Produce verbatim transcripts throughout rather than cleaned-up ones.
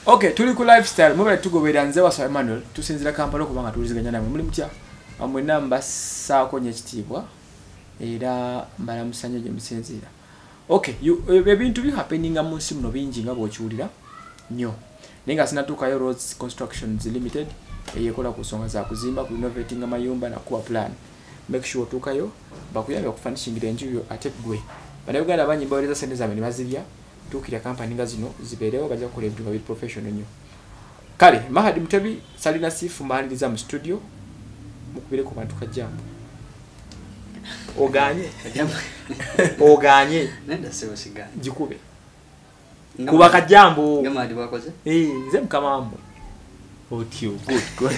Okay, tuli ku lifestyle mubale tugobera nze wa Emmanuel tusinzira Kampala kubanga tuliziganya namwe muli mutya amwe namba saako nyekitibwa era mbala musanya je musinzira. Okay, you ebintu bi happening mu nsi muno bingi nga bwokiwulira nnyo. Nenga sinatuukayo Roads Constructions Limited eyekola ku nsonga za kuzimba ku innovating amayumba na kuwa plan. Make sure tuukayo bakuyambe okufanishingira enju yo ate gwe. Bannayuganda bangi mbawereza sente zaabwe ne bazirya tukira kampani nga zino ziberewo bajja kukola ebintu nga biri professional nnyo. Kale Mahadi Mutebi Salina Sifu maaliriza mu studio mukubire ku bantu kajambo. Oganye oganye nenda sewo siganye jikube kuba kajambo ngama ndi bakoze eh nze mkamambo otio good good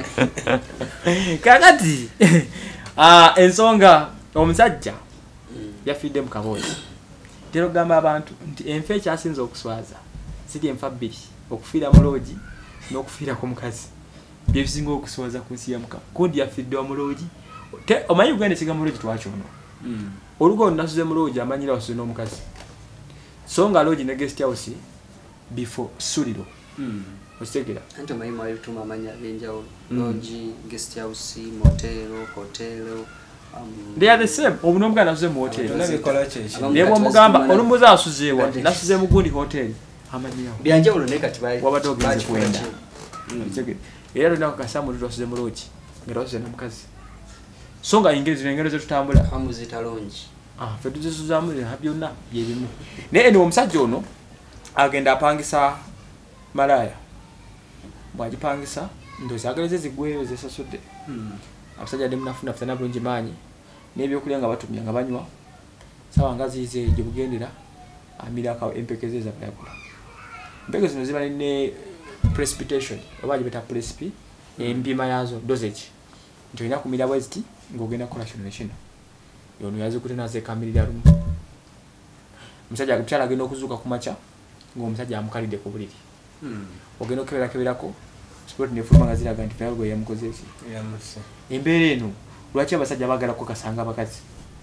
kakati ah ensonga omusajja yafidde mu kaboyi tero gamba abantu nti enfe kyasinze okuswaza sidi enfa bbiri okufiira mu loogi n'okufiira ku mukazi byebisinga okuswaza ku nsi ya Mukama kundi yafidde mu loogi te omanyi ugende kigambo loogi twakyono mm. Olugo nasuze mu loogi amanyira wasuze n'omukazi songa loogi ne guest house before suliro mm. Okitegera anto mayi mwa bituma amanya benjawo mm. Loogi guest house motel hotel um, they are the same obuno muganda nasuze mu hotel nabikola chechi nebo mugamba olumuza asuze wa nasuze mu gundi hotel amanyira byanjawulo ne kati bayi wabadde ogenze kwenda Okitegera era lina kasamu nasuze mu loogi ngera wasuze n'omukazi songa ingezi ngero ze tutambula amuzita longi ah fetu ze suzamule habyonna yebimu ne eno omusajja ono agenda apangisa malaya bwajipangisa ndo zagaleze zigweyo ze sasudde mm. Abasajja demu nafuna funa bulungi manyi nebyo kulya nga batumya nga banywa sawa ngazi ze je bugendera amira ka empekeze za yakula mpeke zino ziba ne precipitation obaje beta precipi mm. Empima yazo dosage ndio ina kumira west ngogenda kola shino shino yono yaze kutena ze kamilira rumu musajja akutala agenda okuzuka kumacha ngo musajja amukalide ku buliri mm. Ogenda okebera keberako sport ne fuluma ngazira ganti fyago yamukozesi yamuse embere eno lwaki abasajja bagala ko kasanga abakazi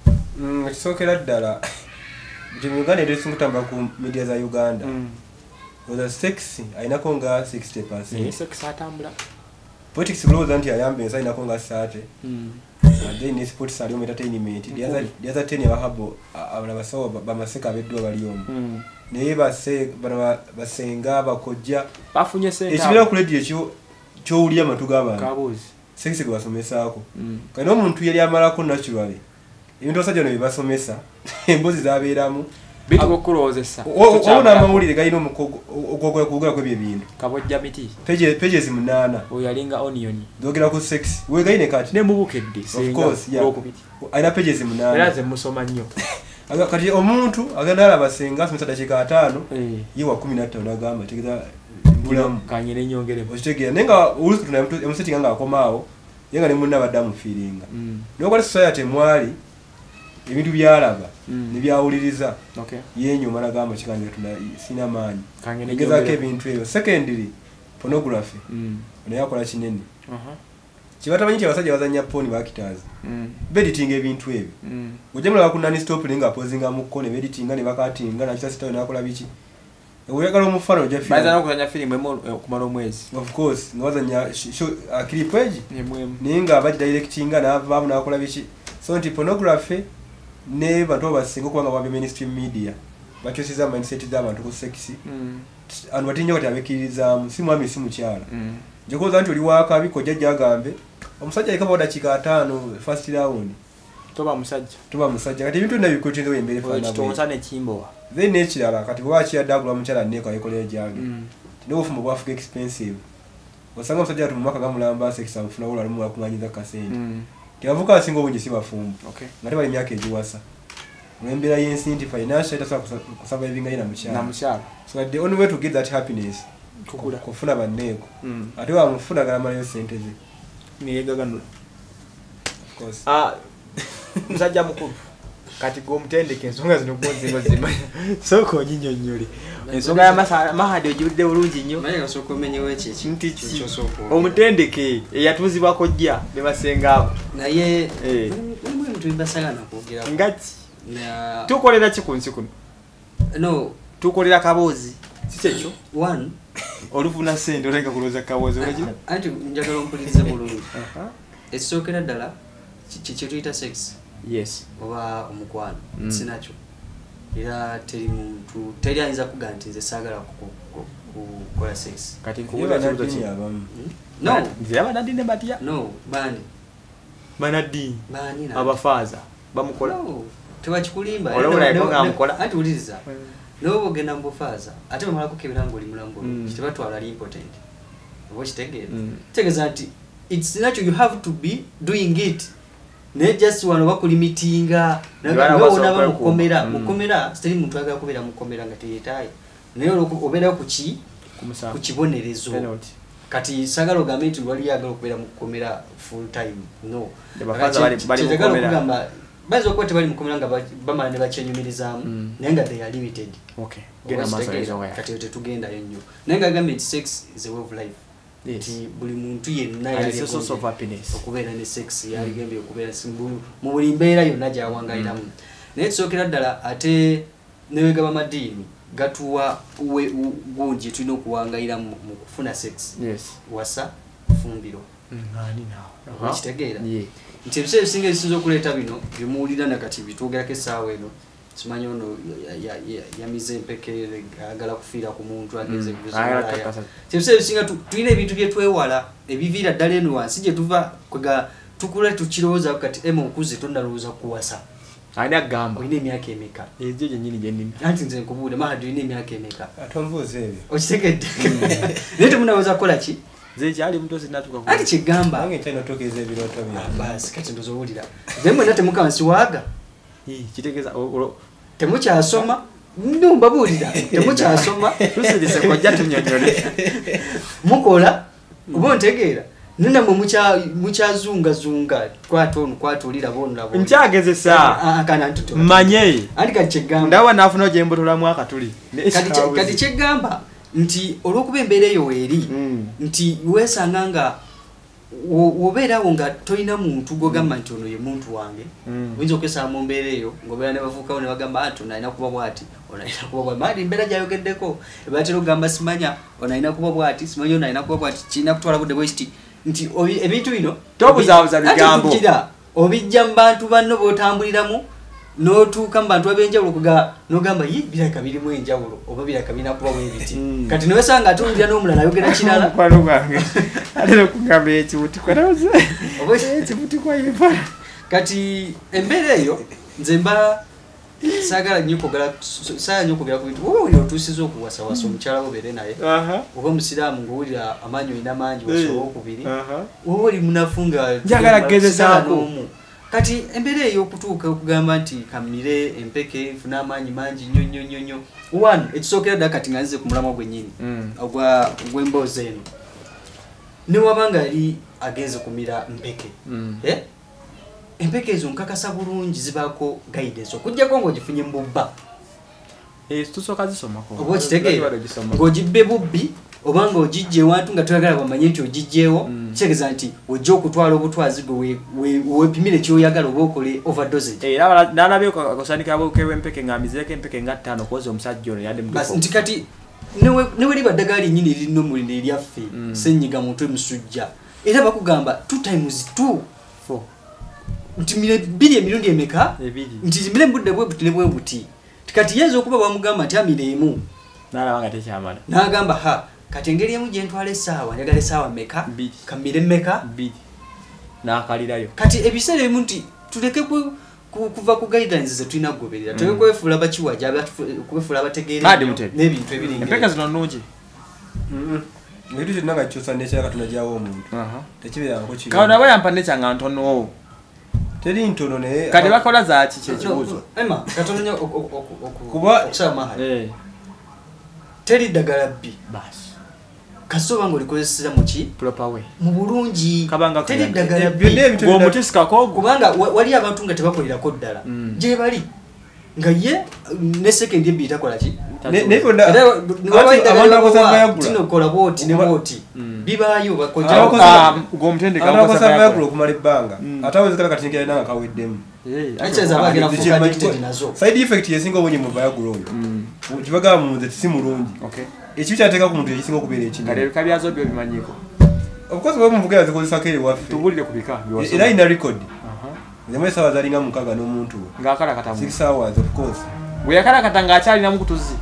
mm kisokera ddala Jimmy Uganda ndesi mutamba ku media za Uganda mm. Oza sexy ainako nga sixty percent yes sex atambula politics blows anti ayambe nsa inako nga thirty mm. And then in sports ali mu entertainment the other the other ten abahabo abana basawo bamaseka beddo bali omu mm. Ne base bana basenga bakojja bafunye sente ekibira ku radio kyo kyo uli amatu gaba kabuzi sexy kubasomesako mm. Kana omuntu yali amalako naturally ebintu basajja no bibasomesa embozi zabeeramu bitu kokulozesa ona amawulire galina omukogo ogogwa kugula kwe byebintu kabojja miti pages pages munana oyalinga onion dogera ku sex we gaine kati ne mubukedde of course yeah aina pages munana eraze musoma nnyo aga kati omuntu agenda abasenga asomesa dakika tano eh yiwa kumi na ttaano agamba tegeza mbulamu kanyene nyongere okitegera nenga ulusu tuna emusetting nga akomaawo yenga ne munna badamu feeling mm. Nokole society mwali ebintu byalaba mm. Nibyawuliriza okay yenyo mara gamba kikanje tuna sina manyi ngeza ke bintu ebyo secondary pornography mm. Ono yakola kinene aha uh-huh. Kibatamanyi kyabasajja bazanya poni bakitazi mm. Editing ebintu ebyo mm. Ujemula bakunani stop linga pozinga mu kone editing ne bakatinga na kitasi tayo nakola biki uyagala omufano ja film bazana okuzanya film emo kumalo mwezi of course ngwazanya show uh, clip page nemwe ninga abaji directinga na babu nakola biki so nti pornography ne bantu basinga kubanga ba mainstream media bakyosiza mindset z'abantu ku sexy mm. Anu batinyo kati abekiriza simu ami simu kyala mm. Jokoza nti oli waka bikojja jagambe omusajja ekaba dakika tano first round toba musajja toba musajja kati bintu nabyo kutinze wembere fana kitonsane kimbo then nekirala kati bwachi ya dagula mukyala neko ayikola jange mm. Ndo ofumo bwa Africa expensive wasanga omusajja atu mumaka gamulamba sex amfuna wala lumu akumanyiza kasente mm. Tibavuka singo bungi sibafumbu okay ngati bali myaka ejiwasa mwembera yensi nti financial itasa kusurviving ina mukyala na mukyala so the only way to get that happiness kukula kufuna baneko mm. Ate wa mufuna gala mali sente ze ni yegaganula of course ah musajja mukulu kati go mtendeke ensonga zino gonze ngozima soko nyinyonyoli ensonga ya masa Mahadi ojulide bulungi nnyo naye gasoko menyewe ekiki ntiki omutendeke eyatuzibwa kojja ne basengabo naye eh mwe tuimbasala nakogera ngati na tukolera ki ku nsi kuno no tukolera kabozi si kyekyo one olufuna sente olenga kuloza kawozi olekina anti njagala ompulirize bulungi ekisookera ddala kye tuyita sex yes oba omukwano sinakyo era teri muntu teri ayinza kuga nti nze saagala kukola sex kati nkubuuza kibuzo ki no nze abanadini batya no bani banadini bani abafaaza bamukola tewakikulimba anti wuliriza nobo ogenda mubufaaza ate bamala kukebera nga oli mulambo kitebatwala ali important oba okitegeera kitegeeza nti it's natural you have to be doing it ne just wano bakulimitinga nabona mukomera mukomera sitali muntu agala kubeera mukomera nga teyetaayi naye obeerayo kuki ku kibonerezo kati sagala ogambe nti wali agala okubeera mukomera full time no baza okuba tebali mukomera nga bamala ne bakyenyumirizaamu naye nga they are limited kati yo tetugendayo nnyo naye nga agambye nti sex is a way of life nti buli muntu yenna okubeera ne sex yaligambye okubeera mu buli mbeera yonna gyawangayiramu naye tusookera ddala ate newegaba madiini gatuwa gungi tulina okuwangayira mu kufuna sex wasa fumbiro kitegeera nti ebiseera ebisinga ebisinza okuleeta bino byemuwulira nakati bitwogerako essaawa eno simanyi ono yamize empeke agala kufiira ku muntu agenze kubizamalaya ebiseera ebisinga tulina ebintu byetwewala ebiviira ddala eno wansi gye tuva kwega tukula tukirowooza kati ema okuze tonnalowooza kuwasa ani agamba olina emyaka emeka ejo gyenyini gyenina anti nze nkubuule mahadi olina emyaka emeka atonvuuza ebyo okitegedde naye temunawooza kukola ki nze kyali muto sinatuka ati kigamba nange kyalina otutegeeza ebirooto byange basi kati ndoza owulira naye mwena temukansi waaga kitegeeza temukyasoma numbabuulira temukyasoma tusirise kojja tunyonyole mukola oba ontegeera ninamwe mukyazungazunga kwata ono kwatuulira bonulabo nkyagezesa manye anti kati kyegamba ndawa naafuna ogyembotolamu akatuli kati kyegamba nti olw'okuba embeera eyo weeri nti weesanga nga wobeerawo nga tolina muntu gogamba nti ono ye muntu wange oyinza okwesanga mu mbeera eyo ngaobeera ne bavuukawo ne bagamba anti ono alina kuba bwati ono alina kuba bwati maadi embeera gyayogeddeko ebatera okugamba simanya ono alina kuba bwati simanya ono alina kuba bwati kirina kutwala budde bwekiti nti ebintu bino tobuzaabuza bigambo obijja mu bantu banno b'otambuliramu n'otuuka mu bantu ab'enjawulo kuga n'ogamba ye biraka birimu enjawulo oba biraka birina kuba bwebiti kati newesanga atuwulira n'omulala ayogera kirala mukwano gwange ate n'okugamba ekibuti kwanaoze ekibuti kwayepa kati embeera eyo nze mba saagala nnyo kwogera saagala nnyo kwogera ku bintu oba wuli otuusiza okuwasawasa omukyala obeere naye oba omusiraamu ng'owulira amaanyi olina mangi wasoba okubiri oba oli munafu nga njagala kugezesaako kati embeera ey'okutuuka okugamba nti kamire empeke nfuna amaanyi mangi nnyo nnyo nnyo nnyo one ekisookera ddala kati nga nzize ku mulamwa gwennyini ogw'emboozi eno ne wabanga yali agenze kumira mpeke empeke ezo nkakasa bulungi zibaako guidance okuggyako ng'ogifunye mu bubba tusooka zisomako oba okitegeera ng'ogibbe bubbi oba ng'ogijja ewantu nga toyagala bamanye nti ogijjeewo kitegeeza nti ojja okutwala obutwazi gwe weepimire kyoyagala oba okole overdosage era nalabye akasandika bwempeke nga mizeeko empeke nga ttaano kuwoza omusajja ono yadde basi nti kati newe liba ddagala lyennyini erina omuliro eryaffe ssenyiga muntu emusujja era bakugamba two times two nti mire bbiri emirundi emeka nti mire mbudde bwe buti ne bwe buti kati yinza okuba bamugamba nti amire emu n'alaba nga tekyamala n'agamba ha kati engeri emu gye ntwala essaawa njagala essaawa mmeka kamire mmeka bbiri n'akalirayo kati ebiseera ebimu nti tuleke kuva ku guidelines ze tulina kugoberera tuleke kwefuula bakiwaja kwefuula abategeera n'ebintu ebiringa empeka zino nnungi ebintu kyonna nga kyosa nekyala katonda gyawo omuntu tekibeerangako kiri katonda aba yampa nekyanga ntono teri ntono naye kati bakola zaaki kyekibuuzo ema katononya okuba okusamaha teri ddagala bbi basi kasooba ng'olikozesera muki proper way mu bulungi teri ddagala bbiomutisikako kubanga wali abantu nga tebakolerako ddala gye bali nga ye ne sekendi ebbiri takola ki tinokola bwoti ne bwoti bibayo bakojja gomtende kamba sabagro kumala ebbanga ataweze kala katingira nanga kaweddemu acheza bagera fuka addicted nazo side effect yesinga obonye mu Viagra oyo kibaga mu nze si mulungi okay ekibi kyateka ku muntu ekisinga okubeera ekino kale kabyazo byo bimanyiko of course bwe muvuga yazikozesa kere waffe tubulire kubika biwaso era ina record Nyamwe sawa zalinga mukaga n'omuntu ngakala katamu six hours of course we yakala katanga achali na mukutuzi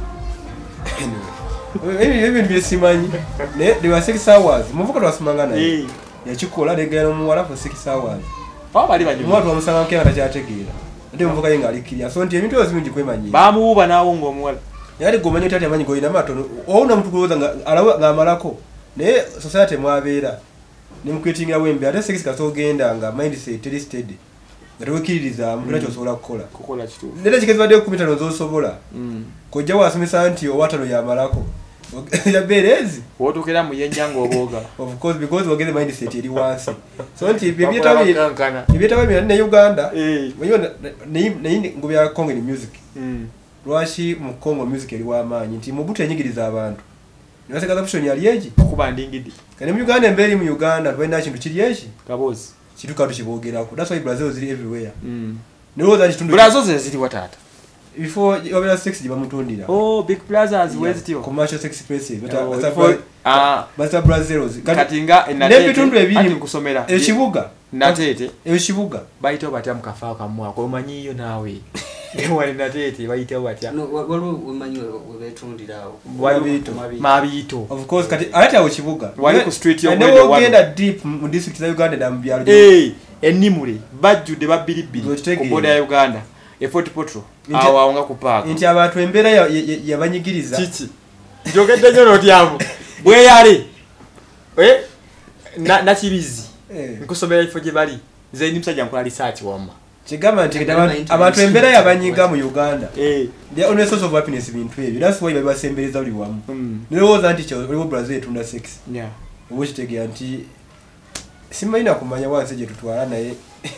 ebi ebi byesimanyi ne they were six hours muvuka twasumanga naye yakikola legera no muwala for six hours pa bali banyu mwatu wamusanga nke ata kyategeera ate muvuka yenga alikiria so nti ebintu ebizingi kwemanyi bamuuba nawo ngo omuwala yali gomanyo tati amanyi go ina matono ouna mtu kuloza nga alawa ngamalako ne society mwabeera nimukwetingira wembe ate six kaso genda nga mindset teri steady ngatewe kiririza mtu nacho sobola kukola kukola kitu nene kigezibadde ku mitano zo sobola mm kojja wasomesa nti owatalo ya malako ya berezi wotokera mu yenjango oboga of course because wageze mindset eri wansi so nti bibyeta bi bibyeta bi ne Uganda eh mwenye ne ngubya Congo ni music mm lwashi mu Congo music eri wa manyi nti mubutu enyigiriza abantu nibaseka option yali eji kubandingidi kane mu Uganda mberi mu Uganda twenda kintu kiri eji kabozi kituka tukibogerako that's why Brazil ziri everywhere mm no that tundu Brazil ziri watata before obera sex jiba mutondira oh big plazas yeah. Where's it commercial sex places but oh, before ah but Brazil katinga enatete nebitundu ebiri kusomera ekibuga natete ekibuga baito batya mukafaa kamwa ko manyi yo nawe wali natete baita batya no wali umanyi webetundirawo wabito mabito of course kati ate awo kibuga wali ku street yo wendo wagenda deep mu district za Uganda na mbyalo eh enimule bajjude babiribiri ku boda ya Uganda e Fort Potro awo awonga ku park nti abantu embera yabanyigiriza chichi njogedde nyo notyamu bwe yali eh na na chibizi nkusomera ifo je bali nze ndi musajja nkola research wama kigamba nti abantu embera yabanyiga mu Uganda eh the only source of happiness bintu ebyo that's why babasembereza buli wamu niroza nti kyo oliwo Brazil tunda sex yeah obo kitegera nti simaina kumanya wanse je tutwala naye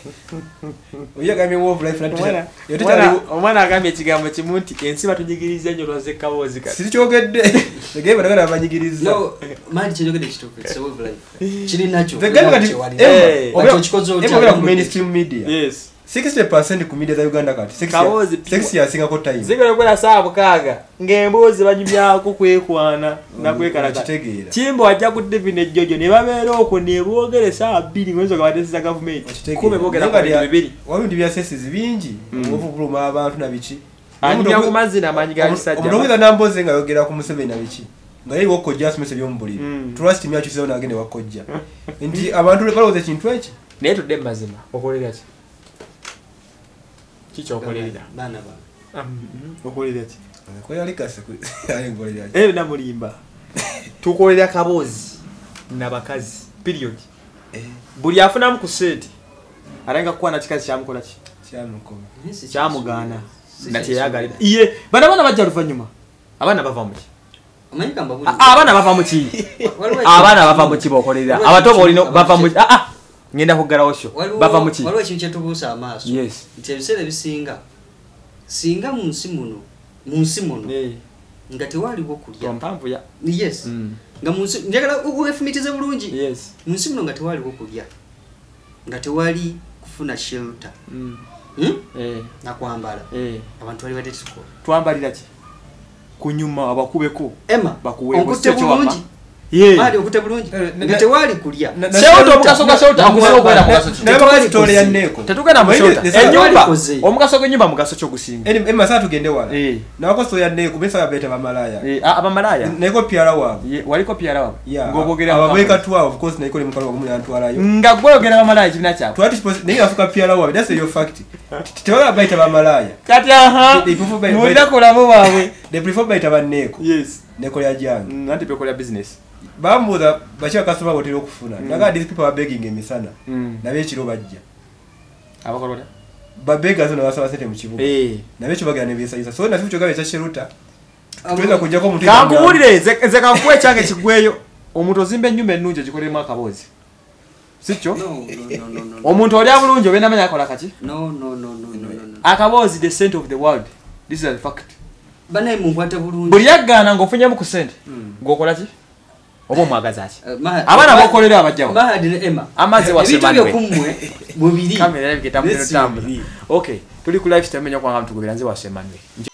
oya gamye wo life na tena yote tali omwana agamye kigambo kimunti ensi batujigiriza nyo lwaze kabozi ka siri kyogedde tegebe bagala abanyigiriza no mali kyogedde kitoko it's wo life kiri nacho the game kati eh obo kikozo obo ku mainstream media yes sixty percent ku media za Uganda kati six ya singa ko time zigere kwera saabu kaga ngembozi banyibyako kwekwana nakwekala kitegera kimbo ajja ku David Jojo ne babeera okwo ne boogere saa bbiri ngwenzo gabatesa government kube boogera ku bibiri wabindi bya sesi bingi obuvuluma abantu na bichi andi ku mazi na manyi gali sajja omuloza namboze nga yogera ku Museveni na bichi nga yebo ko just message yombulira trust me achizo na agende wakojja ndi abantu baloze kintu eki neto de mazima okolera ki kicho okolera bana ba um okolera ki ko yali kase ku ayi ngolera eh na mulimba tukolera kabozi na bakazi period eh buli afuna mu kuseti aranga kuwa na kikazi kya mukola ki kya mukola kya mugana na kyeyagalira iye bana bana bajja luvanyuma abana bava mu ki amanyika mbabuli abana bava mu ki abana bava mu ki bokolera abatobo olino bava mu ah ah ngenda kugala osho bava mu ki waliwo ekintu kyetubuusa amaaso yes nti ebiseera bisinga singa mu nsi muno mu nsi muno nga tewaliwo kulya mpamvu ya yes nga mu nsi njagala uwefumitize bulungi yes mu nsi muno nga tewaliwo kulya nga tewali kufuna shelter mm eh na kwambala eh abantu bali badde tuko twambalira ki kunyuma abakubeko ema bakuwe okutte bulungi ye mali okutte bulungi nga tewali kulya shelter omukasoka shelter akusoka kwera mukaso tewali story ya nneko tetugenda mu shelter enyumba omukaso gwenyumba mukaso kyo gusinga eni ema saa tugende wala eh nako story ya nneko besa yabeta bamalaya eh abamalaya neko piara wabo waliko piara wabo ngobogera ababeka twelve of course naiko limukalo gumuli antwalayo nga gwogera bamalaya kibina kyabo twati suppose naye afuka piara wabo that's your fact tewala baita bamalaya kati aha mulira kolabo bawe they prefer baita banneko yes neko ya jang nanti pe kola business bambuza bachya customer botero okufuna naga these people are begging emisana nabe kiro bajja abakolola babega zo nabasaba sente mu kibuga eh nabe kyo bagana nebisa isa so nafi kyo gabe kya sheruta tuweza kujja ko mutu kangulire ze ze kankwe change kigweyo omuntu ozimbe ennyumba ennungi gikolemu akabozi sicho no no no no omuntu oli abulungi obena manya akola kati no no no no no akabozi the center of the world this is a fact bana mu kwata bulungi buli yagana ngofunye mu kusente ngokola ki obo mwagaza ati abana bakolera abajjawo Mahadi ne Emma amaze wasemane kumwe mubiri kamera biketa mu tamu okay tuli ku live stream nyo kwa ngamtu kubira nze wasemane